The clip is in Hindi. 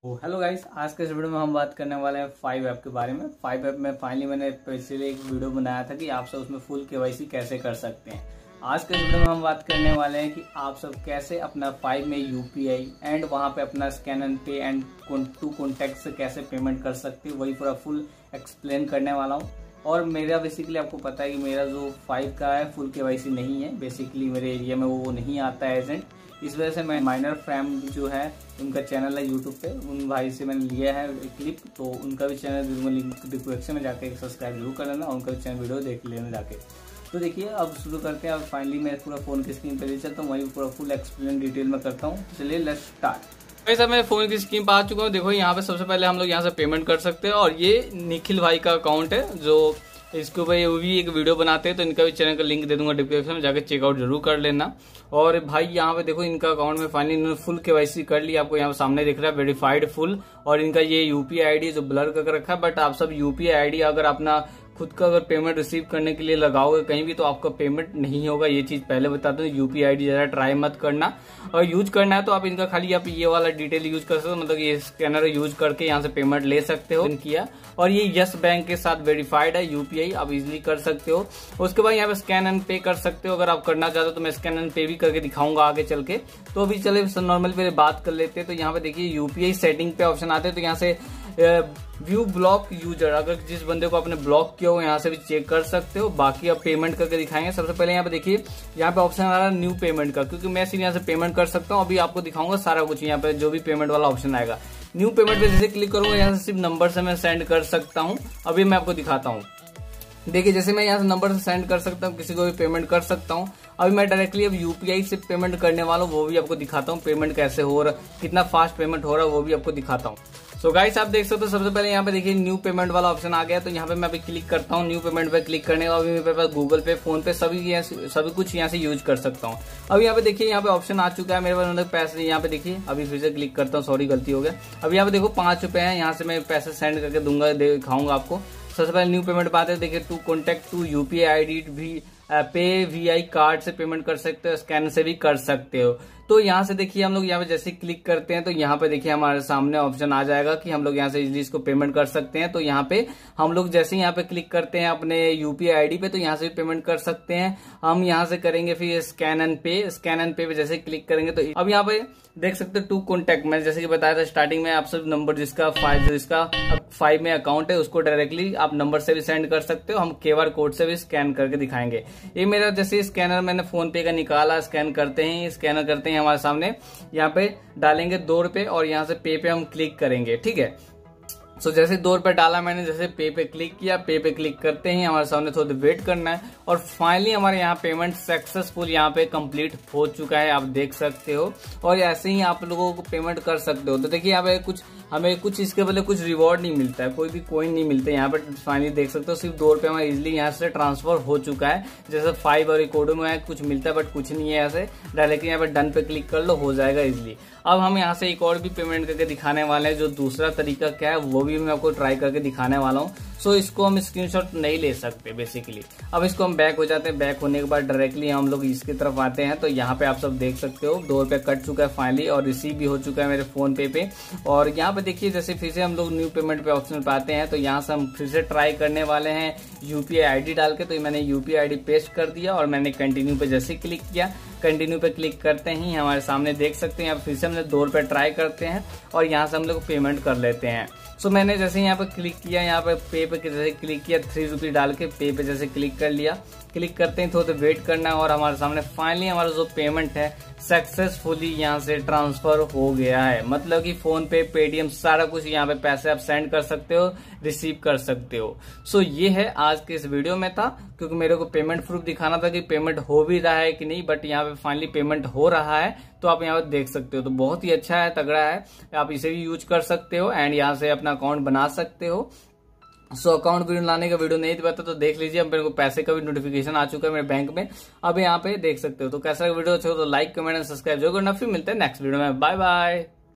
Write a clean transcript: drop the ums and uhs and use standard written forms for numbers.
हेलो गाइस, आज के इस वीडियो में हम बात करने वाले हैं 5 ऐप के बारे में। 5 ऐप में फाइनली मैंने पिछले एक वीडियो बनाया था कि आप सब उसमें फुल केवाईसी कैसे कर सकते हैं। आज के इस वीडियो में हम बात करने वाले हैं कि आप सब कैसे अपना 5 में यूपीआई एंड वहां पे अपना scan and pay and to contact से कैसे पेमेंट कर सकते हैं, वही पूरा फुल एक्सप्लेन करने वाला हूँ। और मेरा बेसिकली आपको पता है कि मेरा जो 5 का है फुल केवाईसी नहीं है, बेसिकली मेरे एरिया में वो नहीं आता है एजेंट। इस वजह से मैं माइनर फैम जो है उनका चैनल है यूट्यूब पे, उन भाई से मैंने लिया है क्लिप, तो उनका भी चैनल लिंक डिस्क्रिप्शन में जाके सब्सक्राइब जरूर कर लेना और उनका भी चैनल वीडियो देख लेना जाके। तो देखिए अब शुरू करते हैं। अब फाइनली मैं पूरा फोन की स्क्रीन पे ले चलता हूँ, वही पूरा फुल एक्सप्लेन डिटेल में करता हूँ। चलिए लेट्स स्टार्ट। भाई साहब मैं फोन की स्क्रीन पर आ चुका हूँ। देखो यहाँ पे सबसे पहले हम लोग यहाँ से पेमेंट कर सकते हैं और ये निखिल भाई का अकाउंट है जो इसके ऊपर वो भी एक वीडियो बनाते हैं, तो इनका भी चैनल का लिंक दे दूंगा डिस्क्रिप्शन में, जाके चेकआउट जरूर कर लेना। और भाई यहाँ पे देखो इनका अकाउंट में फाइनली इन्होंने फुल केवाईसी कर ली, आपको यहाँ पे सामने दिख रहा है वेरीफाइड फुल। और इनका ये यूपीआई आईडी जो ब्लर कर रखा है, बट आप सब यूपीआई आईडी अगर अपना खुद का अगर पेमेंट रिसीव करने के लिए लगाओगे कहीं भी तो आपका पेमेंट नहीं होगा। ये चीज पहले बता दूं, यूपीआई आईडी जरा ट्राई मत करना। और यूज करना है तो आप इनका खाली आप ये वाला डिटेल यूज कर सकते हो, मतलब ये स्कैनर यूज करके यहाँ से पेमेंट ले सकते हो किया। और ये यस बैंक के साथ वेरीफाइड है यूपीआई, आप इजिली कर सकते हो। उसके बाद यहाँ पे स्कैन एंड पे कर सकते हो, अगर आप करना चाहते हो तो मैं स्कैन एंड पे भी करके दिखाऊंगा आगे चल के। तो अभी चले नॉर्मल पे बात कर लेते हैं। तो यहाँ पे देखिए यूपीआई सेटिंग पे ऑप्शन आते हैं, तो यहाँ से व्यू ब्लॉक यूजर, अगर जिस बंदे को आपने ब्लॉक किया हो यहाँ से भी चेक कर सकते हो। बाकी आप पेमेंट करके दिखाएंगे। सबसे पहले यहाँ पे देखिए यहाँ पे ऑप्शन आ रहा है न्यू पेमेंट का, क्योंकि मैं सिर्फ यहाँ से पेमेंट कर सकता हूँ। अभी आपको दिखाऊंगा सारा कुछ, यहाँ पे जो भी पेमेंट वाला ऑप्शन आएगा। न्यू पेमेंट पे जैसे क्लिक करूंगा यहाँ से सिर्फ नंबर से मैं सेंड कर सकता हूँ। अभी मैं आपको दिखाता हूँ। देखिए जैसे मैं यहाँ से नंबर से सेंड कर सकता हूँ, किसी को भी पेमेंट कर सकता हूँ। अभी मैं डायरेक्टली अब यूपीआई से पेमेंट करने वाला हूँ, वो भी आपको दिखाता हूँ पेमेंट कैसे हो रहा, कितना फास्ट पेमेंट हो रहा है वो भी आपको दिखाता हूँ। सो गाइस आप देख सकते हो सबसे पहले यहाँ पे देखिए न्यू पेमेंट वाला ऑप्शन आ गया। तो यहाँ पे मैं अभी क्लिक करता हूँ। न्यू पेमेंट पे क्लिक करने के बाद मेरे पास गूगल पे, फोन पे सभी कुछ यहाँ से यूज कर सकता हूँ। अब यहाँ पे देखिए यहाँ पे ऑप्शन आ चुका है मेरे पास, मतलब पैसे यहाँ पे देखिए। अभी फिर से क्लिक करता हूँ, सॉरी गलती हो गया। अब यहाँ पे देखो 5 रुपए है, यहाँ से मैं पैसे सेंड करके दूंगा, दिखाऊंगा आपको। सबसे पहले न्यू पेमेंट पे आते हैं। देखिए to contact to UPI ID भी पे वीआई कार्ड से पेमेंट कर सकते हो, स्कैन से भी कर सकते हो। तो यहाँ से देखिए हम लोग यहाँ पे जैसे क्लिक करते हैं तो यहाँ पे देखिए हमारे सामने ऑप्शन आ जाएगा कि हम लोग यहाँ से इजीली इसको पेमेंट कर सकते हैं। तो यहाँ पे हम लोग जैसे यहाँ पे क्लिक करते हैं अपने यूपीआई आईडी पे, तो यहाँ से भी पेमेंट कर सकते हैं। हम यहाँ से करेंगे फिर scan and pay, scan and pay जैसे क्लिक करेंगे तो अब यहाँ पे देख सकते हो टू कॉन्टैक्ट, मैंने जैसे कि बताया था स्टार्टिंग में, आप सब नंबर जिसका 5 में अकाउंट है उसको डायरेक्टली आप नंबर से भी सेंड कर सकते हो। हम क्यूआर कोड से भी स्कैन करके दिखाएंगे। ये मेरा जैसे स्कैनर मैंने फोन पे का निकाला, स्कैन करते हैं, स्कैनर करते हैं हमारे सामने, यहाँ पे डालेंगे 2 रुपए और यहाँ से पे हम क्लिक करेंगे, ठीक है। सो जैसे 2 रुपए डाला मैंने, जैसे पे क्लिक किया, पे क्लिक करते ही हमारे सामने थोड़ी देर वेट करना है और फाइनली हमारे यहाँ पेमेंट सक्सेसफुल यहाँ पे कंप्लीट हो चुका है, आप देख सकते हो। और ऐसे ही आप लोगों को पेमेंट कर सकते हो। तो देखिए यहाँ पे हमें कुछ इसके बदले कुछ रिवॉर्ड नहीं मिलता है, कोई भी कोइन नहीं मिलता है। यहाँ पे फाइनली देख सकते हो सिर्फ 2 रुपए हमारे इजिली यहाँ से ट्रांसफर हो चुका है। जैसे 5 और इकोडो में कुछ मिलता है बट कुछ नहीं है, ऐसे डायरेक्टली यहाँ पे डन पे क्लिक कर लो, हो जाएगा इजिली। अब हम यहाँ से एक और भी पेमेंट करके दिखाने वाले हैं, जो दूसरा तरीका क्या है वो भी मैं आपको ट्राई करके दिखाने वाला हूँ। सो इसको हम स्क्रीनशॉट नहीं ले सकते बेसिकली। अब इसको हम बैक हो जाते हैं। बैक होने के बाद डायरेक्टली हम लोग इसकी तरफ आते हैं। तो यहाँ पे आप सब देख सकते हो 2 रुपए कट चुका है फाइनली और रिसीव भी हो चुका है मेरे फोन पे। और यहाँ पे देखिए जैसे फिर से हम लोग न्यू पेमेंट पे ऑप्शन पे आते हैं, तो यहाँ से हम फिर से ट्राई करने वाले हैं यूपीआई आईडी डाल के। तो मैंने यूपीआई आईडी पेस्ट कर दिया और मैंने कंटिन्यू पे जैसे क्लिक किया, कंटिन्यू पे क्लिक करते ही हमारे सामने देख सकते हैं। यहाँ फिर से हमने 2 रुपए ट्राई करते हैं और यहाँ से हम लोग पेमेंट कर लेते हैं। सो मैंने जैसे यहाँ पे क्लिक किया, यहाँ पे जैसे क्लिक किया, 3 रुपये डाल के पे जैसे क्लिक कर लिया। क्लिक करते हैं, थोड़ा वेट करना है और हमारे सामने फाइनली हमारा जो पेमेंट है सक्सेसफुली यहाँ से ट्रांसफर हो गया है। मतलब कि फोन पे, पेटीएम, सारा कुछ यहाँ पे पैसे आप सेंड कर सकते हो, रिसीव कर सकते हो। सो ये है आज के इस वीडियो में था, क्योंकि मेरे को पेमेंट प्रूफ दिखाना था कि पेमेंट हो भी रहा है कि नहीं, बट यहाँ पे फाइनली पेमेंट हो रहा है। तो आप यहाँ पे देख सकते हो, तो बहुत ही अच्छा है, तगड़ा है। आप इसे भी यूज कर सकते हो एंड यहाँ से अपना अकाउंट बना सकते हो। सो अकाउंट वीडियो लाने का वीडियो नहीं दिखाता तो देख लीजिए। अब मेरे को पैसे का भी नोटिफिकेशन आ चुका है मेरे बैंक में, अब यहाँ पे देख सकते हो। तो कैसा वीडियो अच्छा हो तो लाइक, कमेंट एंड सब्सक्राइब जरूर करना। फिर मिलते हैं नेक्स्ट वीडियो में, बाय बाय।